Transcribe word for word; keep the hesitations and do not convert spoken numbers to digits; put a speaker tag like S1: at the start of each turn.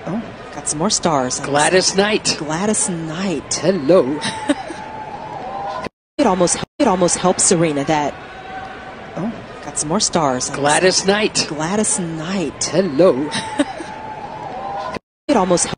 S1: Oh, got some more stars.
S2: GLADYS KNIGHT.
S1: GLADYS KNIGHT.
S2: Hello.
S1: It almost it almost helps Serena that. Oh, got some more stars.
S2: GLADYS KNIGHT.
S1: GLADYS KNIGHT.
S2: Hello.
S1: It almost